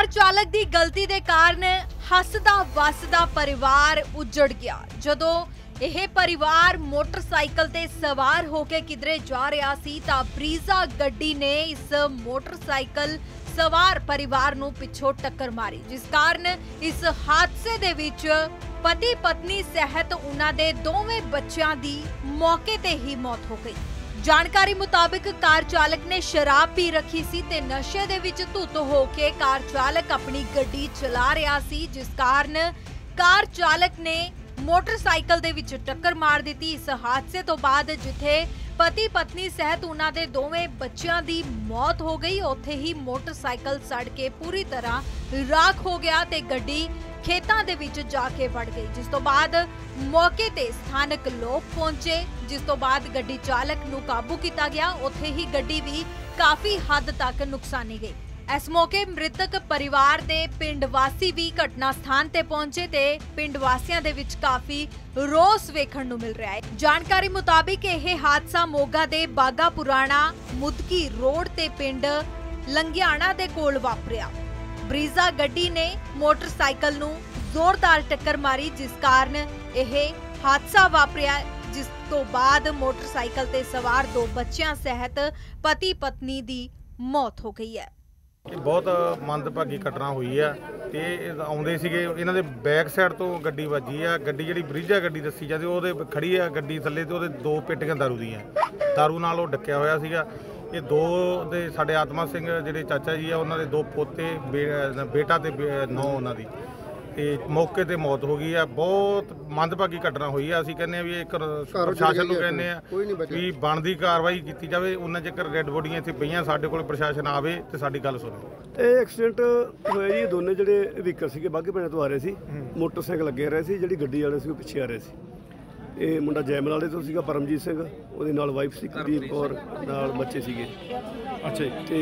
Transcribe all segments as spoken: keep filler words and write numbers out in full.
Car चालक की गलती के कारण हसदा वसदा परिवार उजड़ गया। जदों यह परिवार मोटरसाइकिल ते सवार होके किधरे जा रहा सी तां ब्रीजा गड्डी ने इस मोटरसाइकिल सवार परिवार नूं पिछों टक्कर मारी, जिस कारण इस हादसे दे विच पति पत्नी सहित उन्हां दे दोवें बच्चियां दी मौके ते ही मौत हो गई। जानकारी मुताबिक कार चालक ने शराब पी रखी सी ते नशे दे विच धुत होके कार चालक अपनी गड्डी चला रहा सी, जिस कारण कार चालक ने मोटरसाइकिल दे विच टक्कर मार दी। इस हादसे तो बाद जिथे पति पत्नी सहित उन्हां दे दोवें बच्चियां दी मौत हो गई, उत्थे ही मोटरसाइकिल सड़ के पूरी तरह राख हो गया ते गड्डी खेतां दे विच जाके वड़ गई, जिस तो बाद मौके ते स्थानक लोग पहुंचे, जिस तो बाद गड्डी चालक नूं काबू किया गया। उत्थे ही गड्डी भी काफी हद तक नुकसानी गई। इस मौके मृतक परिवार दे पिंड वासी भी घटना स्थान ते पहुंचे ते पिंड वासियां दे विच काफी रोस वेखण नूं मिल रहा है। जानकारी मुताबिक यह हादसा मोगा दे बागा पुराना मुदकी रोड ते पिंड लंघियाना दे कोल वापरिया। ब्रीजा गड्डी ने मोटरसाइकिल नूं जोरदार टक्कर मारी, जिस कारण यह हादसा वापरिया, जिस तो बाद मोटरसाइकिल ते सवार दो बच्चियां सहित पति पत्नी दी मौत हो गई है। बहुत मंदभागी घटना हुई है ते आउंदे सीगे इन्हां दे बैक साइड तो गड्डी वजी है। गड्डी जिहड़ी ब्रीजा गड्डी दस्सी जाती ओहदे खड़ी है गड्डी थल्ले ते ओहदे दो पेटियां दारू दीयां दारू नाल ओह डक्किया होया सीगा। ये दो दे साडे आत्मा सिंह जिहड़े चाचा जी आ उन्हां दे दो पोते बेटा ते नौ उन्हां दी ते मौके ते मौत हो गई है। बहुत मंदभागी घटना हुई है। असीं कहने भी एक प्रशासन नूं कहने आ भी बनदी कार्रवाई की जाए। उन्ना चेकर रैड बॉडियां इत्थे पईयां साडे कोल प्रशासन आवे ते साडी गल सुणे। ਇਹ ਐਕਸੀਡੈਂਟ ਹੋਇਆ ਜੀ, ਦੋਨੇ ਜਿਹੜੇ ਵਹੀਕਲ ਸੀਗੇ ਬਾਘੇ ਪਿੰਡ ਤੋਂ ਆ ਰਹੇ ਸੀ, ਮੋਟਰਸਾਈਕਲ ਲੱਗੇ ਰਹੇ ਸੀ, ਜਿਹੜੀ ਗੱਡੀ ਵਾਲੇ ਸੀ ਉਹ ਪਿੱਛੇ ਆ ਰਹੇ ਸੀ। ਇਹ ਮੁੰਡਾ ਜੈਮਲ ਵਾਲੇ ਤੋਂ ਸੀਗਾ ਪਰਮਜੀਤ ਸਿੰਘ, ਉਹਦੇ ਨਾਲ ਵਾਈਫ ਸੀ ਕੁਲਦੀਪ ਕੌਰ, ਨਾਲ ਬੱਚੇ ਸੀਗੇ। ਅੱਛਾ ਤੇ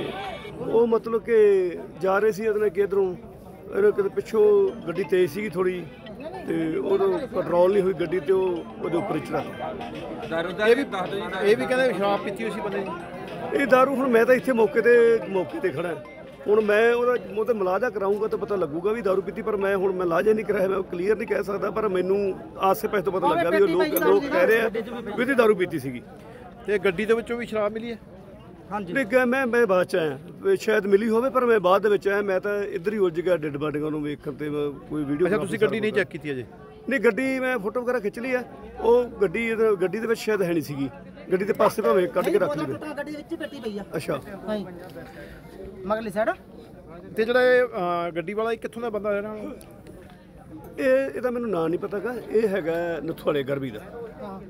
ਉਹ ਮਤਲਬ ਕਿ ਜਾ ਰਹੇ ਸੀ ਉਹਨੇ ਕਿਧਰੋਂ ਇਹਨੇ ਕਿਤੇ ਪਿੱਛੋਂ ਗੱਡੀ ਤੇਜ਼ ਸੀਗੀ ਥੋੜੀ ਤੇ ਉਹ ਕੰਟਰੋਲ ਨਹੀਂ ਹੋਈ ਗੱਡੀ ਤੇ ਉਹ ਉਹਦੇ ਉੱਪਰ ਚੜਾ। ਇਹ ਵੀ ਇਹ ਵੀ ਕਹਿੰਦੇ ਸ਼ਰਾਬ ਪੀਤੀ ਹੋਈ ਸੀ ਬੰਦੇ ਨੇ। ਇਹ ਦਾਰੂ ਹੁਣ ਮੈਂ ਤਾਂ ਇੱਥੇ ਮੌਕੇ ਤੇ ਮੌਕੇ ਤੇ ਖੜਾ ਹੁਣ ਮੈਂ ਉਹਦਾ ਉਹ ਤੇ ਮਲਾਜਾ ਕਰਾਊਂਗਾ ਤਾਂ ਪਤਾ ਲੱਗੂਗਾ ਵੀ ਦਾਰੂ ਪੀਤੀ, ਪਰ ਮੈਂ ਹੁਣ ਮੈਂ ਲਾਜਾ ਨਹੀਂ ਕਰਾਇਆ, ਮੈਂ ਕਲੀਅਰ ਨਹੀਂ ਕਹਿ ਸਕਦਾ, ਪਰ ਮੈਨੂੰ ਆਸੇ ਪਾਸੇ ਤੋਂ ਪਤਾ ਲੱਗਾ ਵੀ ਉਹ ਲੋਕ ਲੋਕ ਕਹਿ ਰਹੇ ਆ ਵੀ ਇਹਦੀ ਦਾਰੂ ਪੀਤੀ ਸੀਗੀ। ਤੇ ਗੱਡੀ ਦੇ ਵਿੱਚੋਂ ਵੀ ਸ਼ਰਾਬ ਮਿਲੀ ਹੈ? ਹਾਂਜੀ ਨਹੀਂ ਮੈਂ ਮੈਂ ਬਾਅਦ ਚ ਆਇਆ, ਸ਼ਾਇਦ ਮਿਲੀ ਹੋਵੇ ਪਰ ਮੈਂ ਬਾਅਦ ਦੇ ਵਿੱਚ ਆਇਆ। ਮੈਂ ਤਾਂ ਇੱਧਰ ਹੀ ਉਲਝ ਗਿਆ ਡੈਡ ਬਾਡੀਆਂ ਨੂੰ ਵੇਖਣ ਤੇ ਕੋਈ ਵੀਡੀਓ। ਅੱਛਾ ਤੁਸੀਂ ਗੱਡੀ ਨਹੀਂ ਚੈੱਕ ਕੀਤੀ ਅਜੇ? ਨਹੀਂ ਗੱਡੀ ਮੈਂ ਫੋਟੋ ਵਗੈਰਾ ਖਿੱਚ ਲਈ ਆ। ਉਹ ਗੱਡੀ ਗੱਡੀ ਦੇ ਵਿੱਚ ਸ਼ਾਇਦ ਹੈ ਨਹੀਂ ਸੀਗੀ, ਗੱਡੀ ਦੇ ਪਾਸੇ ਭਾਵੇਂ ਕੱਢ ਕੇ ਰੱਖ ਲਈ ਗੱਡੀ ਦੇ ਵਿੱਚ ਹੀ ਪੱਟੀ ਪਈ ਆ। ਅੱਛਾ ਹਾਂਜੀ ਮਗਲੀ ਸਾਈਡ। ਤੇ ਜਿਹੜਾ ਇਹ ਗੱਡੀ ਵਾਲਾ ਇਹ ਕਿੱਥੋਂ ਦਾ ਬੰਦਾ ਹੈ ਨਾ? ਇਹ ਇਹਦਾ ਮੈਨੂੰ ਨਾਂ ਨਹੀਂ ਪਤਾਗਾ। ਇਹ ਹੈਗਾ ਨਥਵਾਲੇ ਗਰਬੀ ਦਾ।